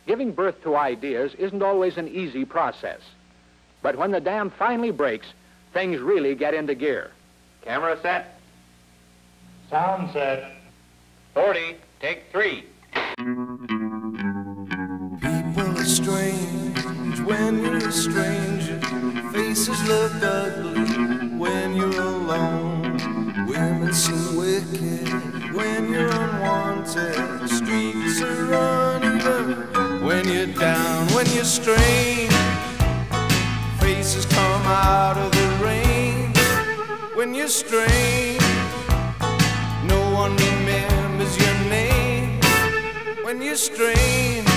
Giving birth to ideas isn't always an easy process. But when the dam finally breaks, things really get into gear. Camera set. Sound set. 40, take 3. People are strange when you're a stranger. Faces look ugly when you're alone. Women seem wicked when you're unwanted. Streets are uneven when you're down, when you're strange. Faces come out of the rain when you're strange. No one remembers your name when you're strange.